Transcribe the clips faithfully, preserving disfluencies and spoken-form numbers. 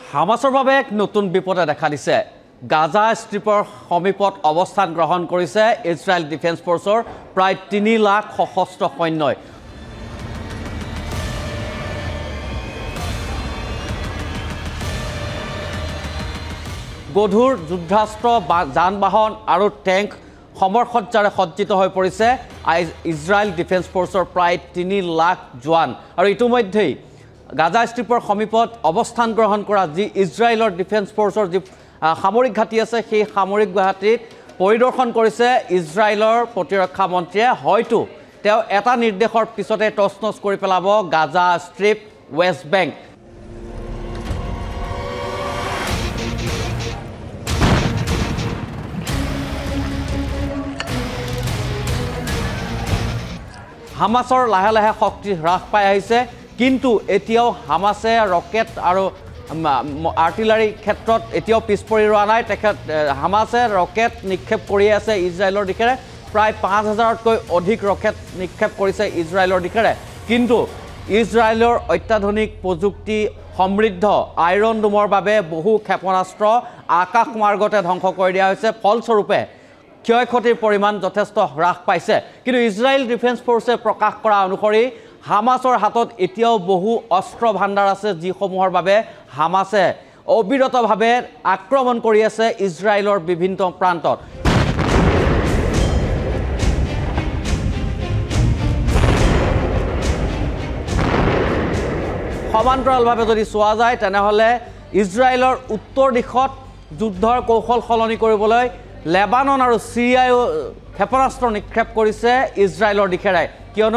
হামাছৰ বাবে এক নতুন বিপদে দেখা দিছে। গাজা ষ্ট্ৰিপৰ সমীপত অৱস্থান গ্ৰহণ কৰিছে ইজৰাইল ডিফেন্স ফ'ৰ্চৰ প্ৰায় তিনি লাখ সশস্ত্ৰ সৈন্যই। গধুৰ যুদ্ধাস্ত্ৰ যান বাহন আৰু টেংক সমৰসজ্জাৰে সজ্জিত হৈ পৰিছে ইজৰাইল ডিফেন্স ফ'ৰ্চৰ প্ৰায় তিনি লাখ জোৱান। আৰু ইতিমধ্যেই গাজা ষ্ট্ৰিপৰ সমীপত অৱস্থান গ্ৰহণ কৰা যি ইজৰাইলৰ ডিফেন্স ফ'ৰ্চৰ যি সামৰিক ঘাটি আছে সেই সামৰিক ঘাটিত পৰিদৰ্শন কৰিছে ইজৰাইলৰ প্ৰতিৰক্ষা মন্ত্ৰীয়ে। হয়তো তেওঁ এটা নিৰ্দেশৰ পিছতে টচনচ কৰি পেলাব গাজা ষ্ট্ৰিপ ৱেষ্ট বেংক। হামাছৰ লাহে লাহে শক্তি হ্ৰাস পাই আহিছে, কিন্তু এতিয়াও হামাছে ৰকেট আৰু আৰ্টিলাৰী ক্ষেত্ৰত এতিয়াও পিছ পৰি ৰোৱা নাই। তেখেত হামাছে ৰকেট নিক্ষেপ কৰি আছে ইজৰাইলৰ দিশেৰে, প্ৰায় পাঁচ হাজাৰতকৈ অধিক ৰকেট নিক্ষেপ কৰিছে ইজৰাইলৰ দিশেৰে। কিন্তু ইজৰাইলৰ অত্যাধুনিক প্ৰযুক্তি সমৃদ্ধ আইৰণ ডোমৰ বাবে বহু ক্ষেপণাস্ত্ৰ আকাশ মাৰ্গতে ধ্বংস কৰি দিয়া হৈছে। ফলস্বৰূপে ক্ষয় ক্ষতিৰ পৰিমাণ যথেষ্ট হ্ৰাস পাইছে। কিন্তু ইজৰাইল ডিফেন্স ফ'ৰ্চে প্ৰকাশ কৰা অনুসৰি হামাছৰ হাতত এতিয়াও বহু অস্ত্ৰ ভাণ্ডাৰ আছে, যিসমূহৰ বাবে হামাছে অবিৰতভাৱে আক্ৰমণ কৰি আছে ইজৰাইলৰ বিভিন্ন প্ৰান্তত। সমান্তৰালভাৱে যদি চোৱা যায় তেনেহ'লে ইজৰাইলৰ উত্তৰ দিশত যুদ্ধৰ কৌশল সলনি কৰিবলৈ লেবানন আৰু চিৰিয়ায়ো ক্ষেপণাস্ত্ৰ নিক্ষেপ কৰিছে ইজৰাইলৰ দিশেৰে, কিয়নো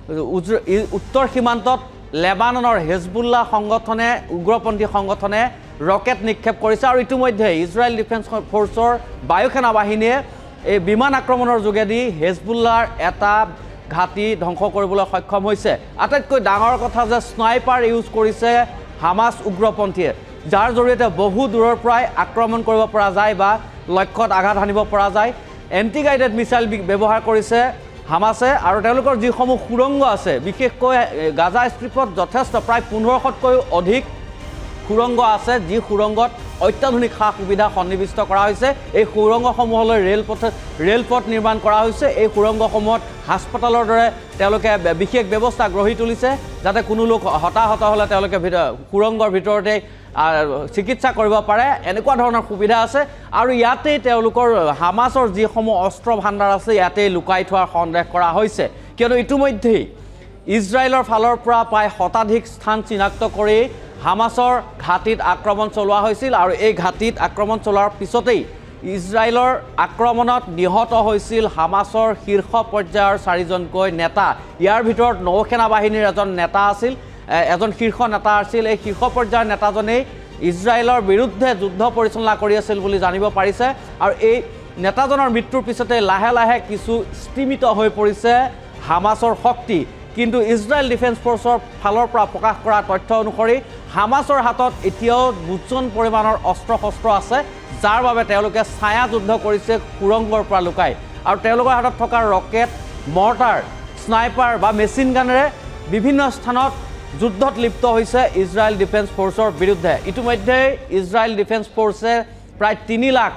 উত্তৰ সীমান্তত লেবাননৰ হেজবুল্লাহ সংগঠনে উগ্ৰপন্থী সংগঠনে ৰকেট নিক্ষেপ কৰিছে। আৰু ইতিমধ্যে ইজৰাইল ডিফেন্স ফ'ৰ্চৰ বায়ুসেনা বাহিনীয়ে এই বিমান আক্ৰমণৰ যোগেদি হেজবুল্লাৰ এটা ঘাটি ধ্বংস কৰিবলৈ সক্ষম হৈছে। আটাইতকৈ ডাঙৰ কথা যে স্নাইপাৰ ইউজ কৰিছে হামাছ উগ্ৰপন্থীয়ে, যাৰ জৰিয়তে বহু দূৰৰ পৰাই আক্ৰমণ কৰিব পৰা যায় বা লক্ষ্যত আঘাত হানিব পৰা যায়। এণ্টি গাইডেড মিছাইল ব্যৱহাৰ কৰিছে হামাছে, আৰু তেওঁলোকৰ যিসমূহ সুৰংগ আছে, বিশেষকৈ গাজা ষ্ট্ৰিপত যথেষ্ট প্ৰায় পোন্ধৰশতকৈও অধিক সুৰংগ আছে, যি সুৰংগত অত্যাধুনিক সা সুবিধা সন্নিৱিষ্ট কৰা হৈছে। এই সুৰংগসমূহলৈ ৰেলপথ ৰেলপথ নিৰ্মাণ কৰা হৈছে। এই সুৰংগসমূহত হাস্পতালৰ দৰে তেওঁলোকে বিশেষ ব্যৱস্থা গঢ়ি তুলিছে, যাতে কোনো লোক হতাহত হ'লে তেওঁলোকে সুৰংগৰ ভিতৰতে চিকিৎসা কৰিব পাৰে, এনেকুৱা ধৰণৰ সুবিধা আছে। আৰু ইয়াতেই তেওঁলোকৰ হামাছৰ যিসমূহ অস্ত্ৰ ভাণ্ডাৰ আছে ইয়াতেই লুকাই থোৱাৰ সন্দেহ কৰা হৈছে, কিয়নো ইতিমধ্যেই ইজৰাইলৰ ফালৰ পৰা প্ৰায় শতাধিক স্থান চিনাক্ত কৰি হামাছৰ ঘাটিত আক্ৰমণ চলোৱা হৈছিল। আৰু এই ঘাটিত আক্ৰমণ চলোৱাৰ পিছতেই ইজৰাইলৰ আক্ৰমণত নিহত হৈছিল হামাছৰ শীৰ্ষ পৰ্যায়ৰ চাৰিজনকৈ নেতা। ইয়াৰ ভিতৰত নৌসেনা বাহিনীৰ এজন নেতা আছিল, এজন শীৰ্ষ নেতা আছিল। এই শীৰ্ষ পৰ্যায়ৰ নেতাজনেই ইজৰাইলৰ বিৰুদ্ধে যুদ্ধ পৰিচালনা কৰি আছিল বুলি জানিব পাৰিছে। আৰু এই নেতাজনৰ মৃত্যুৰ পিছতে লাহে লাহে কিছু স্তিমিত হৈ পৰিছে হামাছৰ শক্তি। কিন্তু ইজৰাইল ডিফেন্স ফ'ৰ্চৰ ফালৰ পৰা প্ৰকাশ কৰা তথ্য অনুসৰি হামাছৰ হাতত এতিয়াও বুজন পৰিমাণৰ অস্ত্ৰ শস্ত্ৰ আছে, যাৰ বাবে তেওঁলোকে ছায়া যুদ্ধ কৰিছে সুৰংগৰ পৰা লুকাই। আৰু তেওঁলোকৰ হাতত থকা ৰকেট, মৰ্টাৰ, স্নাইপাৰ বা মেচিন গানেৰে বিভিন্ন স্থানত যুদ্ধত লিপ্ত হৈছে ইজৰাইল ডিফেন্স ফ'ৰ্চৰ বিৰুদ্ধে। ইতিমধ্যে ইজৰাইল ডিফেন্স ফ'ৰ্চে প্ৰায় তিনি লাখ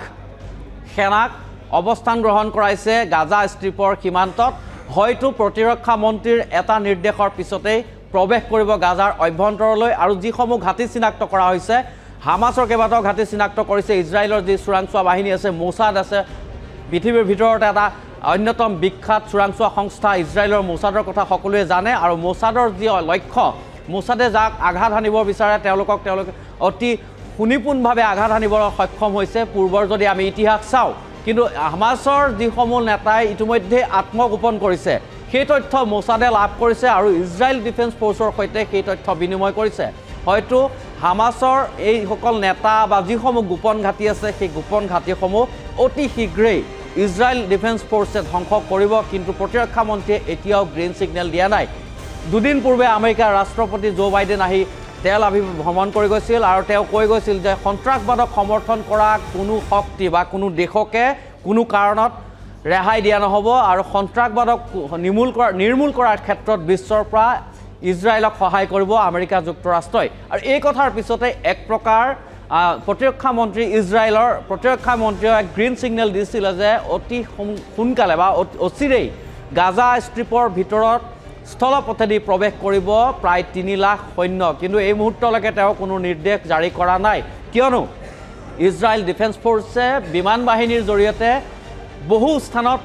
সেনাক অৱস্থান গ্ৰহণ কৰাইছে গাজা ষ্ট্ৰিপৰ সীমান্তত। হয়তো প্ৰতিৰক্ষা মন্ত্ৰীৰ এটা নিৰ্দেশৰ পিছতেই প্ৰৱেশ কৰিব গাজাৰ অভ্যন্তৰলৈ। আৰু যিসমূহ ঘাটি চিনাক্ত কৰা হৈছে, হামাছৰ কেইবাটাও ঘাটি চিনাক্ত কৰিছে ইজৰাইলৰ যি চোৰাংচোৱা বাহিনী আছে, মোছাদ আছে, পৃথিৱীৰ ভিতৰত এটা অন্যতম বিখ্যাত চোৰাংচোৱা সংস্থা ইজৰাইলৰ মোছাদৰ কথা সকলোৱে জানে। আৰু মোছাদৰ যি লক্ষ্য, মোছাদে যাক আঘাত হানিব বিচাৰে তেওঁলোকক তেওঁলোকে অতি সুনিপুণভাৱে আঘাত হানিবলৈ সক্ষম হৈছে পূৰ্বৰ যদি আমি ইতিহাস চাওঁ। কিন্তু হামাছৰ যিসমূহ নেতাই ইতিমধ্যে আত্মগোপন কৰিছে, সেই তথ্য মোছাদে লাভ কৰিছে আৰু ইজৰাইল ডিফেন্স ফ'ৰ্চৰ সৈতে সেই তথ্য বিনিময় কৰিছে। হয়তো হামাছৰ এইসকল নেতা বা যিসমূহ গোপন ঘাটি আছে, সেই গোপন ঘাটিসমূহ অতি শীঘ্ৰেই ইজৰাইল ডিফেন্স ফ'ৰ্চে ধ্বংস কৰিব। কিন্তু প্ৰতিৰক্ষা মন্ত্ৰীয়ে এতিয়াও গ্ৰীণ ছিগনেল দিয়া নাই। দুদিন পূৰ্বে আমেৰিকাৰ ৰাষ্ট্ৰপতি জো বাইডেন আহি তেল আভিভ ভ্ৰমণ কৰি গৈছিল, আৰু তেওঁ কৈ গৈছিল যে সন্ত্ৰাসবাদক সমৰ্থন কৰা কোনো শক্তি বা কোনো দেশকে কোনো কাৰণত ৰেহাই দিয়া নহ'ব, আৰু সন্ত্ৰাসবাদক নিৰ্মূল কৰা নিৰ্মূল কৰাৰ ক্ষেত্ৰত বিশ্বৰ পৰা ইজৰাইলক সহায় কৰিব আমেৰিকা যুক্তৰাষ্ট্ৰই আৰু এই কথাৰ পিছতে এক প্ৰকাৰ প্ৰতিৰক্ষা মন্ত্ৰী ইজৰাইলৰ প্ৰতিৰক্ষা মন্ত্ৰীয়ে এক গ্ৰীণ সিগনেল দিছিল যে অতি সোনকালে বা অচিৰেই গাজা ষ্ট্ৰিপৰ ভিতৰত স্থলপথেদি প্ৰৱেশ কৰিব প্ৰায় তিনি লাখ সৈন্য কিন্তু এই মুহূৰ্তলৈকে তেওঁ কোনো নিৰ্দেশ জাৰি কৰা নাই কিয়নো ইজৰাইল ডিফেন্স ফ'ৰ্চে বিমান বাহিনীৰ জৰিয়তে বহু স্থানত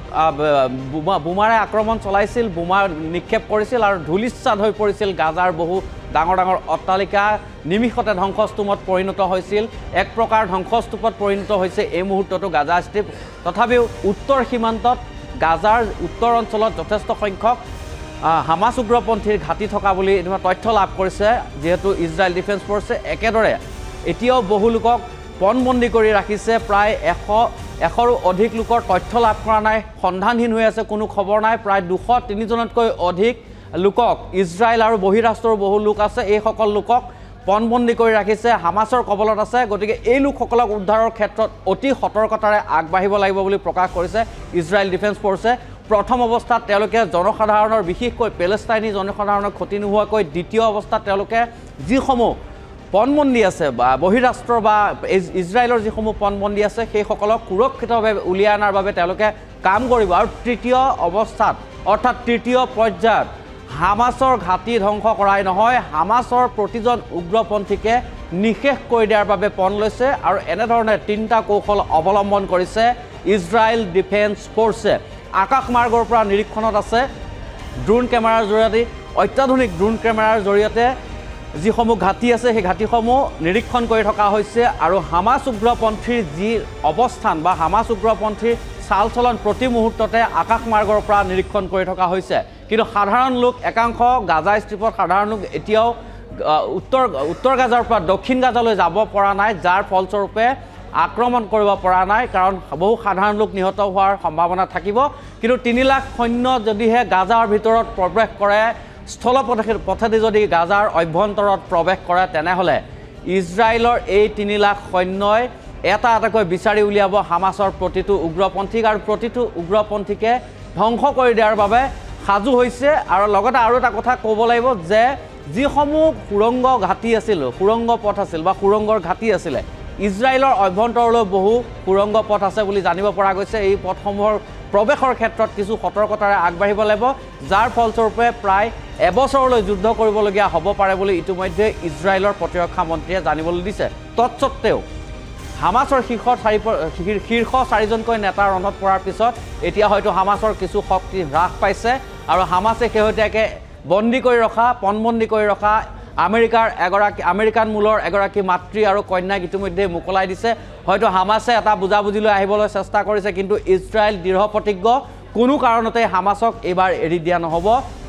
বোমাৰে আক্ৰমণ চলাইছিল বোমা নিক্ষেপ কৰিছিল আৰু ধূলিচ্ছাদ হৈ পৰিছিল গাজাৰ বহু ডাঙৰ ডাঙৰ অট্টালিকা নিমিষতে ধ্বংসস্তূপত পৰিণত হৈছিল এক প্ৰকাৰ ধ্বংসস্তূপত পৰিণত হৈছে এই মুহূৰ্ততো গাজা ষ্ট্ৰীপ তথাপিও উত্তৰ সীমান্তত গাজাৰ উত্তৰ অঞ্চলত যথেষ্ট সংখ্যক হামাছ উগ্ৰপন্থীৰ ঘাটি থকা বুলি তথ্য লাভ কৰিছে যেহেতু ইজৰাইল ডিফেন্স ফ'ৰ্চে একেদৰে এতিয়াও বহু লোকক পণবন্দী কৰি ৰাখিছে প্ৰায় এশ এশৰো অধিক লোকৰ তথ্য লাভ কৰা নাই সন্ধানহীন হৈ আছে কোনো খবৰ নাই প্ৰায় দুশ তিনিজনতকৈ অধিক লোকক ইজৰাইল আৰু বহিৰাষ্ট্ৰৰ বহু লোক আছে এই সকল লোকক পণবন্দী কৰি ৰাখিছে হামাছৰ কবলত আছে গতিকে এই লোকসকলক উদ্ধাৰৰ ক্ষেত্ৰত অতি সতৰ্কতাৰে আগবাঢ়িব লাগিব বুলি প্ৰকাশ কৰিছে ইজৰাইল ডিফেন্স ফ'ৰ্চে প্ৰথম অৱস্থাত তেওঁলোকে জনসাধাৰণৰ বিশেষকৈ পেলেষ্টাইনী জনসাধাৰণৰ ক্ষতি নোহোৱাকৈ দ্বিতীয় অৱস্থাত তেওঁলোকে যিসমূহ পণবন্দী আছে বা বহিৰাষ্ট্ৰ বা ইজৰাইলৰ যিসমূহ পণবন্দী আছে সেইসকলক সুৰক্ষিতভাৱে উলিয়াই অনাৰ বাবে তেওঁলোকে কাম কৰিব আৰু তৃতীয় অৱস্থাত অৰ্থাৎ তৃতীয় পৰ্যায়ত হামাছৰ ঘাটি ধ্বংস কৰাই নহয় হামাছৰ প্ৰতিজন উগ্ৰপন্থীকে নিশেষ কৰি দিয়াৰ বাবে পণ লৈছে আৰু এনেধৰণে তিনিটা কৌশল অৱলম্বন কৰিছে ইজৰাইল ডিফেন্স ফ'ৰ্চে আকাশমাৰ্গৰ পৰা নিৰীক্ষণত আছে ড্ৰোন কেমেৰাৰ জৰিয়তে অত্যাধুনিক ড্ৰোন কেমেৰাৰ জৰিয়তে যিসমূহ ঘাটি আছে সেই ঘাটিসমূহ নিৰীক্ষণ কৰি থকা হৈছে আৰু হামাছ উগ্ৰপন্থীৰ যি অৱস্থান বা হামাছ উগ্ৰপন্থীৰ চাল চলন প্ৰতি মুহূৰ্ততে আকাশমাৰ্গৰ পৰা নিৰীক্ষণ কৰি থকা হৈছে কিন্তু সাধাৰণ লোক একাংশ গাজা ষ্ট্ৰীপত সাধাৰণ লোক এতিয়াও উত্তৰ উত্তৰ গাজাৰ পৰা দক্ষিণ গাজালৈ যাব পৰা নাই যাৰ ফলস্বৰূপে আক্ৰমণ কৰিব পৰা নাই কাৰণ বহু সাধাৰণ লোক নিহত হোৱাৰ সম্ভাৱনা থাকিব কিন্তু তিনি লাখ সৈন্য যদিহে গাজাৰ ভিতৰত প্ৰৱেশ কৰে স্থলপথে পথেদি যদি গাজাৰ অভ্যন্তৰত প্ৰৱেশ কৰে তেনেহ'লে ইজৰাইলৰ এই তিনি লাখ সৈন্যই এটা এটাকৈ বিচাৰি উলিয়াব হামাছৰ প্ৰতিটো উগ্ৰপন্থীক আৰু প্ৰতিটো উগ্ৰপন্থীকে ধ্বংস কৰি দিয়াৰ বাবে সাজু হৈছে আৰু লগতে আৰু এটা কথা ক'ব লাগিব যে যিসমূহ সুৰংগ ঘাটি আছিল সুৰংগ পথ আছিল বা সুৰংগৰ ঘাটি আছিলে ইজৰাইলৰ অভ্যন্তৰলৈ বহু সুৰংগ পথ আছে বুলি জানিব পৰা গৈছে এই পথসমূহৰ প্ৰৱেশৰ ক্ষেত্ৰত কিছু সতৰ্কতাৰে আগবাঢ়িব লাগিব যাৰ ফলস্বৰূপে প্ৰায় এবছৰলৈ যুদ্ধ কৰিবলগীয়া হ'ব পাৰে বুলি ইতিমধ্যে ইজৰাইলৰ প্ৰতিৰক্ষা মন্ত্ৰীয়ে জানিবলৈ দিছে তৎসত্ত্বেও হামাছৰ শীৰ্ষ চাৰি শীৰ্ষ চাৰিজনকৈ নেতাৰ ৰণত পৰাৰ পিছত এতিয়া হয়তো হামাছৰ কিছু শক্তি হ্ৰাস পাইছে আৰু হামাছে শেহতীয়াকৈ বন্দী কৰি ৰখা পণবন্দী কৰি ৰখা আমেৰিকাৰ এগৰাকী আমেৰিকান মূলৰ এগৰাকী মাতৃ আৰু কন্যাক ইতিমধ্যে মোকলাই দিছে হয়তো হামাছে এটা বুজাবুজিলৈ আহিবলৈ চেষ্টা কৰিছে কিন্তু ইজৰাইল দৃঢ় প্ৰতিজ্ঞ কোনো কাৰণতে হামাছক এইবাৰ এৰি দিয়া নহ'ব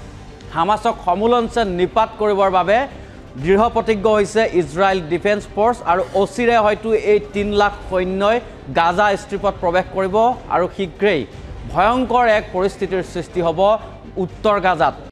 হামাছক সমূলঞ্চে নিপাত কৰিবৰ বাবে দৃঢ় প্ৰতিজ্ঞ হৈছে ইজৰাইল ডিফেন্স ফ'ৰ্চ আৰু অচিৰে হয়তো এই তিনি লাখ সৈন্যই গাজা ষ্ট্ৰীপত প্ৰৱেশ কৰিব আৰু শীঘ্ৰেই ভয়ংকৰ এক পৰিস্থিতিৰ সৃষ্টি হ'ব উত্তৰ গাজাত